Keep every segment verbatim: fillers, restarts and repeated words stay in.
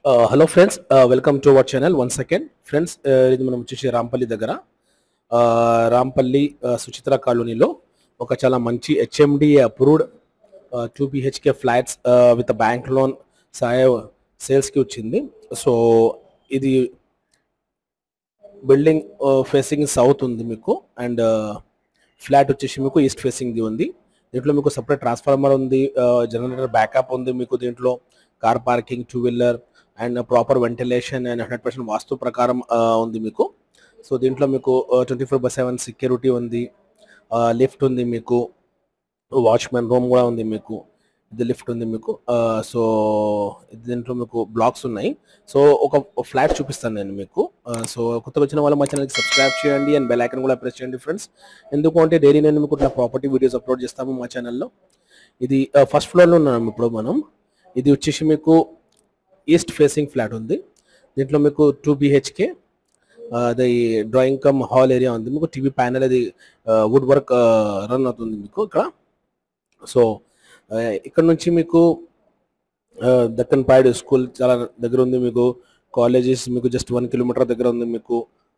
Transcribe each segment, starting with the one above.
Uh, hello friends, uh, welcome to our channel once again. Friends, uh, ఇది మనం వచ్చేసి రాంపల్లి దగ్గర రాంపల్లి సుచిత్ర కాలనీలో ఒక చాలా మంచి HMDA approved two BHK flats with bank loan సాయ సేల్స్కి వచ్చింది. సో ఇది బిల్డింగ్ ఫేసింగ్ సౌత్ ఉంది మీకు, అండ్ ఫ్లాట్ వచ్చేసి మీకు ఈస్ట్ ఫేసింగ్ది ఉంది. దీంట్లో మీకు సపరేట్ ట్రాన్స్ఫార్మర్ ఉంది, జనరేటర్ బ్యాకప్ ఉంది మీకు, దీంట్లో car parking, two wheeler and proper ventilation and hundred percent vastu ప్రకారం ఉంది మీకు. సో దీంట్లో మీకు twenty four by seven security ఉంది, లిఫ్ట్ ఉంది మీకు, వాచ్మెన్ రూమ్ కూడా ఉంది మీకు, ఇది లిఫ్ట్ ఉంది మీకు. సో దీంట్లో మీకు బ్లాక్స్ ఉన్నాయి. సో ఒక ఫ్లాట్ చూపిస్తాను నేను మీకు. సో కొత్తగా వచ్చిన వాళ్ళు మా ఛానల్కి సబ్స్క్రైబ్ చేయండి అండ్ బెల్ ఐకాన్ కూడా ప్రెస్ చేయండి ఫ్రెండ్స్. ఎందుకు అంటే డైలీ నేను మీకు ఇట్లా ప్రాపర్టీ వీడియోస్ అప్లోడ్ చేస్తాము మా ఛానల్లో. ఇది ఫస్ట్ ఫ్లోర్లో ఉన్నాము ఇప్పుడు మనం. ఇది వచ్చేసి మీకు ఈస్ట్ ఫేసింగ్ ఫ్లాట్ ఉంది. దీంట్లో మీకు టూ బిహెచ్కే అది డ్రాయింగ్ కమ్ హాల్ ఏరియా ఉంది మీకు. టీవీ ప్యానల్ అది వుడ్ వర్క్ రన్ అవుతుంది మీకు ఇక్కడ. సో ఇక్కడ నుంచి మీకు దక్కన్ ప్రైడ్ స్కూల్ చాలా దగ్గర ఉంది మీకు. కాలేజెస్ మీకు జస్ట్ వన్ కిలోమీటర్ దగ్గర ఉంది మీకు.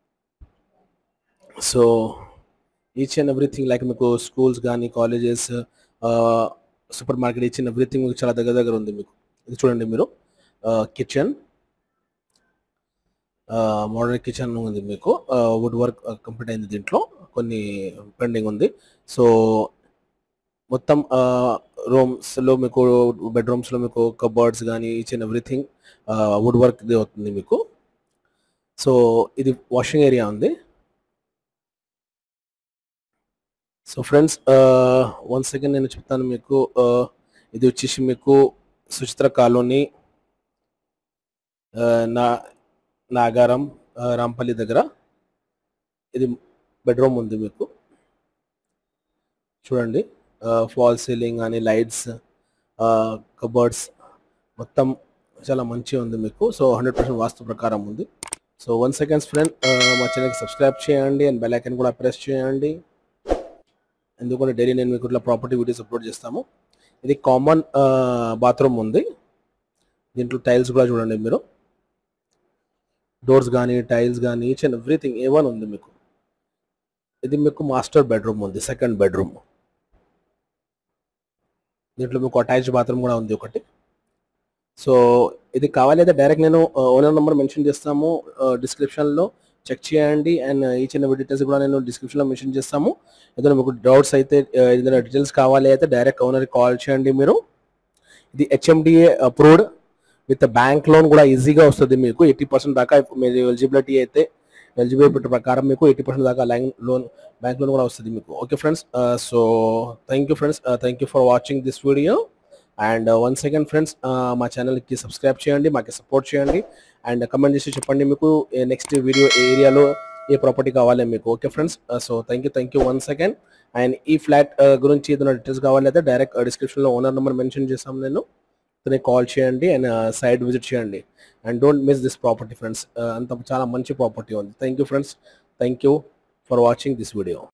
So each and everything like మీకు స్కూల్స్ కానీ colleges, super market, each and everything మీకు చాలా దగ్గర దగ్గర ఉంది మీకు. ఇది చూడండి మీరు, కిచెన్, మోడర్న్ కిచెన్ ఉంది మీకు. వుడ్ వర్క్ కంప్లీట్ అయింది, దీంట్లో కొన్ని పెండింగ్ ఉంది. సో మొత్తం రూమ్స్లో మీకు, బెడ్రూమ్స్లో మీకు కబర్డ్స్ కానీ each and everything wood work అవుతుంది మీకు. సో ఇది వాషింగ్ ఏరియా ఉంది. సో ఫ్రెండ్స్ వన్ సెకండ్ నేను చెప్తాను మీకు. ఇది వచ్చేసి మీకు సుచిత్ర కాలనీ, నా నాగారం, రాంపల్లి దగ్గర. ఇది బెడ్రూమ్ ఉంది మీకు. చూడండి, ఫాల్ సీలింగ్ కానీ లైట్స్, కబర్డ్స్ మొత్తం చాలా మంచిగా ఉంది మీకు. సో హండ్రెడ్ పర్సెంట్ వాస్తు ప్రకారం ఉంది. సో వన్ సెకండ్స్ ఫ్రెండ్, మా ఛానల్కి సబ్స్క్రైబ్ చేయండి అండ్ బెల్ ఐకాన్ కూడా ప్రెస్ చేయండి. ఎందుకంటే డైలీ నేను మీకు ఇట్లా ప్రాపర్టీ వీడియోస్ అప్లోడ్ చేస్తాము. ఇది కామన్ బాత్రూమ్ ఉంది. దీంట్లో టైల్స్ కూడా చూడండి మీరు, డోర్స్ కానీ టైల్స్ కానీ each and everything A one ఉంది మీకు. ఇది మీకు మాస్టర్ బెడ్రూమ్ ఉంది, సెకండ్ బెడ్రూమ్. దీంట్లో మీకు అటాచ్డ్ బాత్రూమ్ కూడా ఉంది ఒకటి. సో ఇది కావాలి అయితే డైరెక్ట్ నేను ఓనర్ నెంబర్ మెన్షన్ చేస్తాము డిస్క్రిప్షన్లో, చెక్ చేయండి. And each and every details కూడా నేను డిస్క్రిప్షన్లో మెన్షన్ చేస్తాము. ఏదైనా మీకు డౌట్స్ అయితే, ఏదైనా డీటెయిల్స్ కావాలి అయితే డైరెక్ట్ ఓనర్కి కాల్ చేయండి మీరు. ఇది HMDA approved with bank loan కూడా ఈజీగా వస్తుంది మీకు. ఎయిటీ పర్సెంట్ దాకా మీరు ఎలిజిబిలిటీ అయితే, ఎలిజిబిలిటీ ప్రకారం మీకు ఎయిటీ పర్సెంట్ దాకా లైన్ లోన్, బ్యాంక్ లోన్ కూడా వస్తుంది మీకు. Okay friends, so thank you friends, thank you for watching this video. And one second friends, మా ఛానల్కి సబ్స్క్రైబ్ చేయండి, మాకు సపోర్ట్ చేయండి అండ్ కమెంట్ చేసి చెప్పండి మీకు నెక్స్ట్ వీడియో ఏరియాలో ఏ ప్రాపర్టీ కావాలి మీకు. Okay friends, so thank you thank you one second. And ఈ ఫ్లాట్ గురించి ఏదైనా డీటెయిల్స్ కావాలి అయితే డైరెక్ట్ డిస్క్రిప్షన్లో ఓనర్ నెంబర్ మెన్షన్ చేస్తాం నేను, కాల్ చేయండి అండ్ సైట్ విజిట్ చేయండి. And don't miss this property friends, అంత చాలా మంచి ప్రాపర్టీ ఉంది. Thank you friends, thank you for watching this video.